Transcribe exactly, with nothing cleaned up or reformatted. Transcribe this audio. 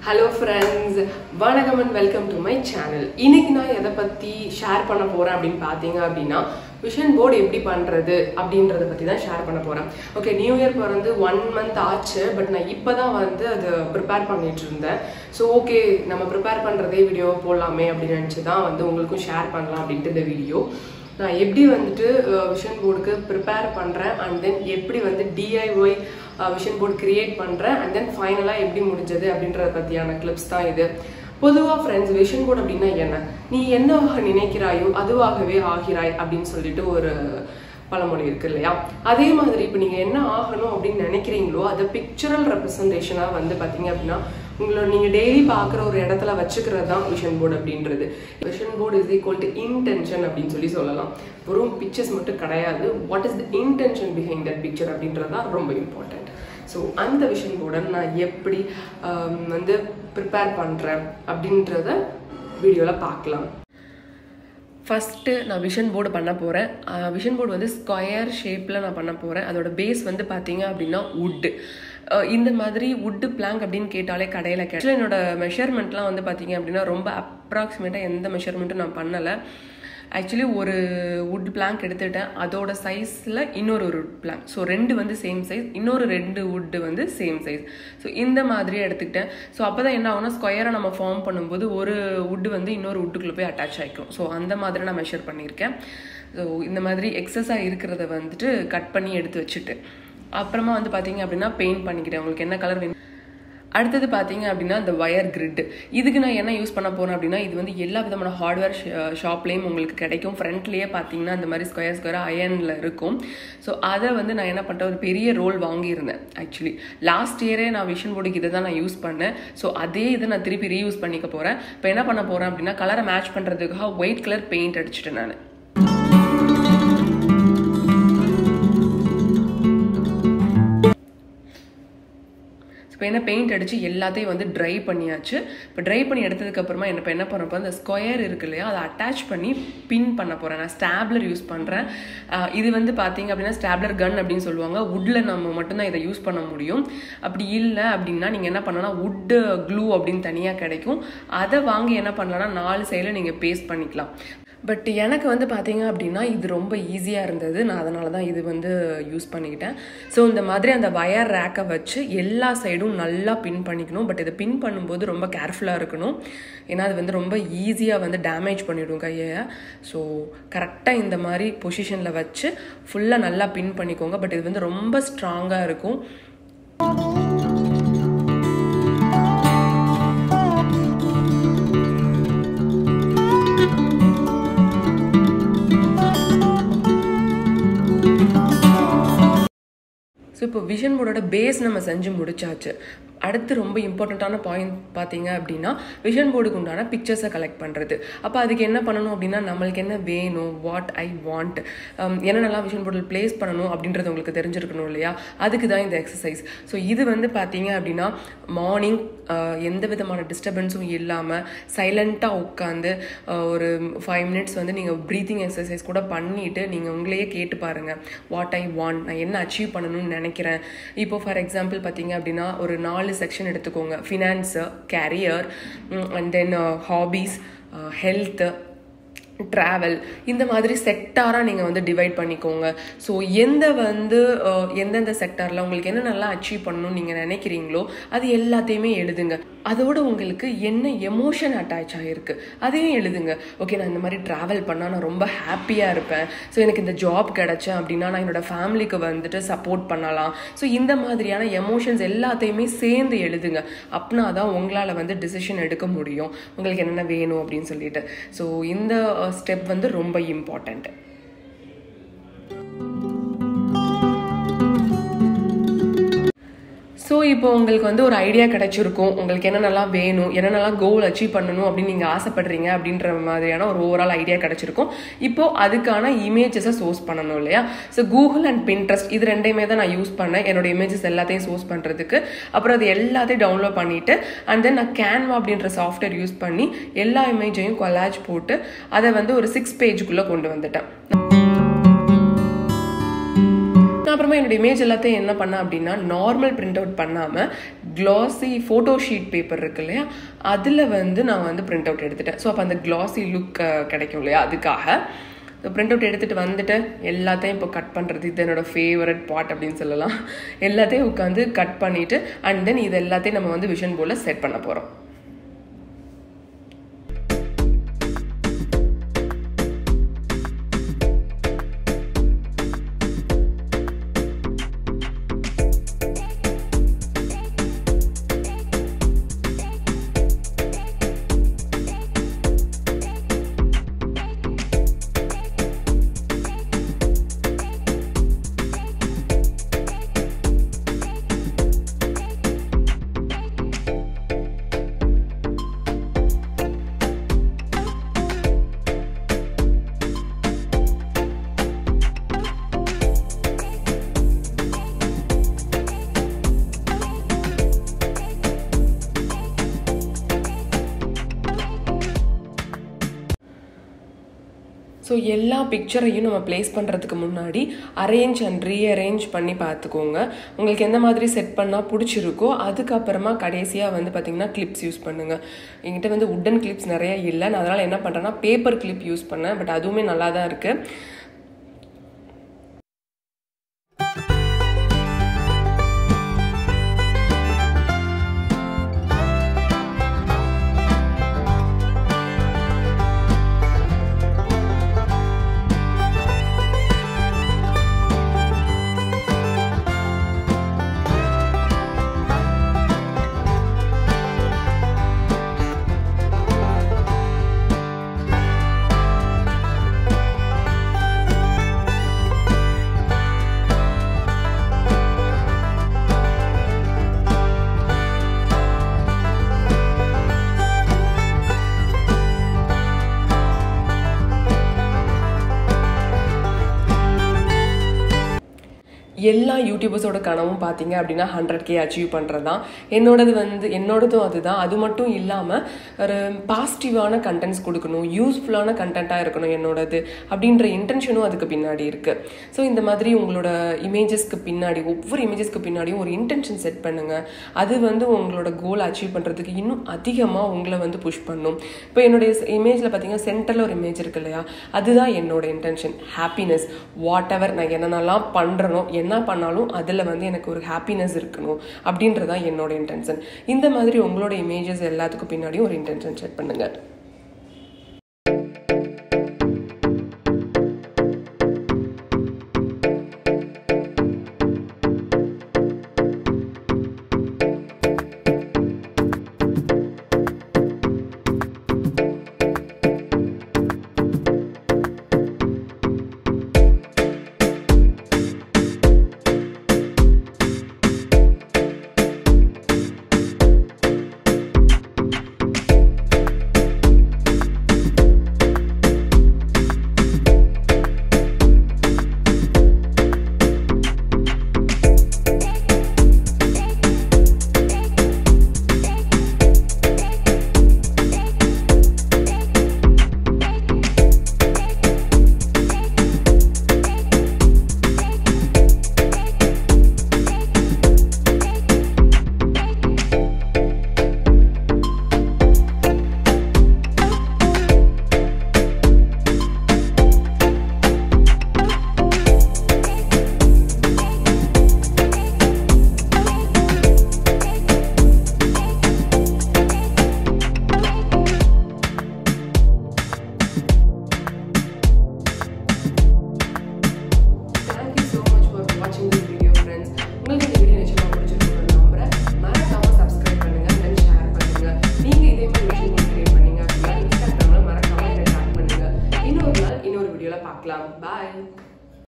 Hello friends, vanakkam and welcome to my channel. இன்னைக்கு நான் எதை பத்தி ஷேர் பண்ண போறேன் அப்படினு பாத்தீங்க அப்படினா விஷன் போர்டு எப்படி பண்றது அப்படின்றத பத்தி தான் ஷேர் பண்ண போறேன். ஓகே, நியூ இயர் பிறந்து one month ஆச்சு, பட் நான் இப்பதான் வந்து அது ப்ரிப்பேர் பண்ணிட்டு இருந்தேன். சோ ஓகே, நம்ம ப்ரிப்பேர் பண்றதே வீடியோ போடலாமே அப்படி நினைச்சு தான் வந்து உங்களுக்கும் ஷேர் பண்ணலாம் அப்படின்ட்டு இந்த வீடியோ. நான் எப்படி வந்துட்டு விஷன் போர்டுக்கு ப்ரிப்பேர் பண்றேன் அண்ட் தென் எப்படி வந்து டிஐஒய் விஷன் போர்டு கிரியேட் பண்றேன் அண்ட் தென் ஃபைனலா எப்படி முடிஞ்சது அப்படின்றத பத்தியான கிளிப்ஸ் தான் இது. பொதுவா ஃப்ரெண்ட்ஸ், விஷன் போர்டு அப்படின்னா என்ன? நீ என்னவாக நினைக்கிறாயோ அதுவாகவே ஆகிறாய் அப்படின்னு சொல்லிட்டு ஒரு பழமொழி இருக்கு இல்லையா? அதே மாதிரி இப்போ நீங்க என்ன ஆகணும் அப்படின்னு நினைக்கிறீங்களோ அதை பிக்சரல் ரெப்ரசன்டேஷனா வந்து பாத்தீங்க அப்படின்னா உங்களோட நீங்க டெய்லி பாக்குற ஒரு இடத்துல வச்சுக்கிறது தான் விஷன் போர்டு அப்படின்றது. Vision board is equal to intention அப்படின்னு சொல்லி சொல்லலாம். வெறும் பிக்சர்ஸ் மட்டும் கிடையாது, what is the intention behind that picture அப்படின்றது தான் ரொம்ப இம்பார்ட்டன்ட். ஸோ அந்த விஷன் போர்டை நான் எப்படி வந்து ப்ரிப்பேர் பண்ணுறேன் அப்படின்றத வீடியோவில் பார்க்கலாம். ஃபஸ்ட்டு நான் விஷன் போர்டு பண்ண போகிறேன். விஷன் போர்டு வந்து ஸ்கொயர் ஷேப்பில் நான் பண்ண போகிறேன். அதோட பேஸ் வந்து பார்த்தீங்க அப்படின்னா வுட்டு. இந்த மாதிரி வுட்டு பிளாங்க் அப்படின்னு கேட்டாலே கடையில் கிடையாது. என்னோட மெஷர்மெண்ட்லாம் வந்து பார்த்தீங்க அப்படின்னா ரொம்ப அப்ராக்சிமேட்டாக எந்த மெஷர்மெண்ட்டும் நான் பண்ணலை. ஆக்சுவலி ஒரு வுட் பிளாங்க் எடுத்துட்டேன், அதோட சைஸில் இன்னொரு ஒரு வுட் பிளாங்க், ஸோ ரெண்டு வந்து சேம் சைஸ், இன்னொரு ரெண்டு வுட்டு வந்து சேம் சைஸ். ஸோ இந்த மாதிரி எடுத்துக்கிட்டேன். ஸோ அப்போ தான் என்ன ஆகும்னா ஸ்கொயராக நம்ம ஃபார்ம் பண்ணும்போது ஒரு வுட்டு வந்து இன்னொரு வுட்டுக்குள்ளே போய் அட்டாச் ஆகிக்கும். ஸோ அந்த மாதிரி நான் மெஷர் பண்ணியிருக்கேன். ஸோ இந்த மாதிரி எக்ஸஸாக இருக்கிறத வந்துட்டு கட் பண்ணி எடுத்து வச்சுட்டு அப்புறமா வந்து பார்த்தீங்க அப்படின்னா பெயிண்ட் பண்ணிக்கிட்டேன். உங்களுக்கு என்ன கலர் வேணும். அடுத்தது பார்த்தீங்க அப்படின்னா இந்த ஒயர் கிரிட். இதுக்கு நான் என்ன யூஸ் பண்ண போறேன் அப்படின்னா இது வந்து எல்லா விதமான ஹார்ட்வேர் ஷாப்லேயும் உங்களுக்கு கிடைக்கும். ஃப்ரண்ட்லேயே பார்த்தீங்கன்னா இந்த மாதிரி ஸ்கொயர் ஸ்கொயராக அயனில் இருக்கும். ஸோ அதை வந்து நான் என்ன பண்ணிட்டேன், ஒரு பெரிய ரோல் வாங்கியிருந்தேன். ஆக்சுவலி லாஸ்ட் இயரே நான் விஷன் போர்டுக்கு இதை தான் நான் யூஸ் பண்ணேன். ஸோ அதே இதை நான் திருப்பி ரீயூஸ் பண்ணிக்க போகிறேன். இப்போ என்ன பண்ண போகிறேன் அப்படின்னா கலரை மேட்ச் பண்ணுறதுக்காக ஒயிட் கலர் பெயிண்ட் அடிச்சுட்டேன் நான். இப்போ என்ன பெயிண்ட் அடித்து எல்லாத்தையும் வந்து ட்ரை பண்ணியாச்சு. இப்போ ட்ரை பண்ணி எடுத்ததுக்கப்புறமா என்ன இப்போ என்ன பண்ணப்போ அந்த ஸ்கொயர் இருக்கு இல்லையா, அதை அட்டாச் பண்ணி பின் பண்ண போகிறேன். நான் ஸ்டாப்லர் யூஸ் பண்ணுறேன். இது வந்து பார்த்தீங்க அப்படின்னா ஸ்டாப்லர் கன் அப்படின்னு சொல்லுவாங்க. வுட்டில் நம்ம மட்டும்தான் இதை யூஸ் பண்ண முடியும். அப்படி இல்லை அப்படின்னா நீங்கள் என்ன பண்ணலாம், வுட்டு க்ளூ அப்படின்னு தனியாக கிடைக்கும். அதை வாங்கி என்ன பண்ணலாம்னா நாலு சைடில் நீங்கள் பேஸ்ட் பண்ணிக்கலாம். பட் எனக்கு வந்து பார்த்தீங்க அப்படின்னா இது ரொம்ப ஈஸியாக இருந்தது. நான் அதனால தான் இது வந்து யூஸ் பண்ணிக்கிட்டேன். ஸோ இந்த மாதிரி அந்த வயர் ரேக்கை வச்சு எல்லா சைடும் நல்லா பின் பண்ணிக்கணும். பட் இதை பின் பண்ணும்போது ரொம்ப கேர்ஃபுல்லாக இருக்கணும். ஏன்னா அது வந்து ரொம்ப ஈஸியாக வந்து டேமேஜ் பண்ணிவிடும் கையை. ஸோ கரெக்டாக இந்த மாதிரி பொசிஷனில் வச்சு ஃபுல்லாக நல்லா பின் பண்ணிக்கோங்க. பட் இது வந்து ரொம்ப ஸ்ட்ராங்காக இருக்கும். ஸோ இப்போ விஷன் போர்டோட பேஸ் நம்ம செஞ்சு முடிச்சாச்சு. அடுத்து ரொம்ப இம்பார்ட்டண்ட்டான பாயிண்ட் பார்த்தீங்க அப்படின்னா விஷன் போர்டுக்கு உண்டான பிக்சர்ஸை கலெக்ட் பண்ணுறது. அப்போ அதுக்கு என்ன பண்ணணும் அப்படின்னா நம்மளுக்கு என்ன வேணும், வாட் ஐ வாண்ட், என்னென்னலாம் விஷன் போர்டில் பிளேஸ் பண்ணணும் அப்படின்றது உங்களுக்கு தெரிஞ்சிருக்கணும் இல்லையா? அதுக்கு தான் இந்த எக்ஸசைஸ். ஸோ இது வந்து பார்த்தீங்க அப்படின்னா மார்னிங் எந்த விதமான டிஸ்டர்பன்ஸும் இல்லாமல் சைலண்ட்டாக உட்காந்து ஒரு ஃபைவ் மினிட்ஸ் வந்து நீங்கள் ப்ரீத்திங் எக்ஸசைஸ் கூட பண்ணிவிட்டு நீங்கள் உங்களையே கேட்டு பாருங்கள், வாட் ஐ வாண்ட், நான் என்ன அச்சீவ் பண்ணணும்னு நினைக்கிறேன். இப்போ ஃபார் எக்ஸாம்பிள் பார்த்தீங்க அப்படின்னா ஒரு நாலு செக்ஷன் எடுத்துக்கோங்க. Finance, career and then hobbies, health, travel, இந்த மாதிரி செக்டாராக நீங்கள் வந்து டிவைட் பண்ணிக்கோங்க. ஸோ எந்த வந்து எந்தெந்த செக்டாரில் உங்களுக்கு என்ன நல்லா அச்சீவ் பண்ணணும்னு நீங்கள் நினைக்கிறீங்களோ அது எல்லாத்தையுமே எழுதுங்க. அதோட உங்களுக்கு என்ன எமோஷன் அட்டாச் ஆகிருக்கு அதையும் எழுதுங்க. ஓகே, நான் இந்த மாதிரி ட்ராவல் பண்ணால் நான் ரொம்ப ஹாப்பியாக இருப்பேன். ஸோ எனக்கு இந்த ஜாப் கிடைச்சேன் அப்படின்னா நான் என்னோடய ஃபேமிலிக்கு வந்துட்டு சப்போர்ட் பண்ணலாம். ஸோ இந்த மாதிரியான எமோஷன்ஸ் எல்லாத்தையுமே சேர்ந்து எழுதுங்க. அப்படின்னா தான் உங்களால் வந்து டிசிஷன் எடுக்க முடியும் உங்களுக்கு என்னென்ன வேணும் அப்படின்னு சொல்லிட்டு. ஸோ இந்த ஸ்டெப் வந்து ரொம்ப இம்பார்ட்டண்ட். ஸோ இப்போ உங்களுக்கு வந்து ஒரு ஐடியா கிடைச்சிருக்கும், உங்களுக்கு என்னென்னலாம் வேணும், என்னென்னலாம் கோல் அச்சீவ் பண்ணணும் அப்படின்னு நீங்கள் ஆசைப்படுறீங்க அப்படின்ற மாதிரியான ஒரு ஓவரால் ஐடியா கிடைச்சிருக்கும். இப்போ அதுக்கான இமேஜஸை சோர்ஸ் பண்ணணும் இல்லையா? ஸோ கூகுள் அண்ட் பின்ட்ரெஸ்ட் இது ரெண்டையுமே தான் நான் யூஸ் பண்ணேன் என்னோட இமேஜஸ் எல்லாத்தையும் சோர்ஸ் பண்ணுறதுக்கு. அப்புறம் அது எல்லாத்தையும் டவுன்லோட் பண்ணிவிட்டு அண்ட் தென் நான் கேன்வா அப்படின்ற சாஃப்ட்வேர் யூஸ் பண்ணி எல்லா இமேஜையும் கொலாஜ் போட்டு அதை வந்து ஒரு சிக்ஸ் பேஜுக்குள்ளே கொண்டு வந்துட்டேன். அப்புறமா என்னோட இமேஜ் எல்லாத்தையும் என்ன பண்ணேன் அப்படின்னா நார்மல் பிரிண்ட் அவுட் பண்ணாமல் கிளாஸி ஃபோட்டோ ஷீட் பேப்பர் இருக்கு இல்லையா, அதில் வந்து நான் வந்து பிரிண்ட் அவுட் எடுத்துட்டேன். ஸோ அப்போ அந்த கிளாஸி லுக் கிடைக்கும் இல்லையா, அதுக்காக பிரிண்ட் அவுட் எடுத்துகிட்டு வந்துட்டு எல்லாத்தையும் இப்போ கட் பண்ணுறது, இது என்னோடய ஃபேவரட் பார்ட் அப்படின்னு சொல்லலாம். எல்லாத்தையும் உட்காந்து கட் பண்ணிவிட்டு அண்ட் தென் இது எல்லாத்தையும் நம்ம வந்து விஷன் போர்டில் செட் பண்ண போகிறோம். ஸோ எல்லா பிக்சரையும் நம்ம பிளேஸ் பண்ணுறதுக்கு முன்னாடி அரேஞ்ச் அண்ட் ரீஅரேஞ்ச் பண்ணி பார்த்துக்கோங்க. உங்களுக்கு எந்த மாதிரி செட் பண்ணால் பிடிச்சிருக்கோ அதுக்கப்புறமா கடைசியாக வந்து பார்த்திங்கன்னா கிளிப்ஸ் யூஸ் பண்ணுங்கள். என்கிட்ட வந்து உட்டன் கிளிப்ஸ் நிறையா இல்லை, நான் அதனால் என்ன பண்ணுறேன்னா பேப்பர் கிளிப் யூஸ் பண்ணேன். பட் அதுவுமே நல்லா தான் இருக்குது. எல்லா யூடியூபர்ஸோட கனவும் பார்த்தீங்க அப்படின்னா ஹண்ட்ரட் கே அச்சீவ் பண்ணுறது தான். என்னோடது வந்து என்னோடதும் அதுதான். அது மட்டும் இல்லாமல் ஒரு பாசிட்டிவான கண்டென்ட்ஸ் கொடுக்கணும், யூஸ்ஃபுல்லான கண்டென்ட்டாக இருக்கணும் என்னோடது அப்படின்ற இன்டென்ஷனும் அதுக்கு பின்னாடி இருக்குது. ஸோ இந்த மாதிரி உங்களோட இமேஜஸ்க்கு பின்னாடி, ஒவ்வொரு இமேஜஸ்க்கு பின்னாடியும் ஒரு இன்டென்ஷன் செட் பண்ணுங்கள். அது வந்து உங்களோட கோல் அச்சீவ் பண்ணுறதுக்கு இன்னும் அதிகமாக உங்களை வந்து புஷ் பண்ணும். இப்போ என்னுடைய இமேஜில் பார்த்தீங்கன்னா சென்டரில் ஒரு இமேஜ் இருக்கு இல்லையா, அதுதான் என்னோட இன்டென்ஷன். ஹாப்பினஸ், வாட் எவர் நான் என்னென்னலாம் பண்ணுறனோ, என்ன பண்ணாலும் அதில் வந்து எனக்கு ஒரு ஹாப்பினஸ் இருக்கணும் அப்படின்றதான் என்னோட இன்டென்ஷன். இந்த மாதிரி உங்களோட இமேஜஸ் எல்லாத்துக்கும் பின்னாடியும் ஒரு இன்டென்ஷன் செட் பண்ணுங்க. பார்க்கலாம். பாய்.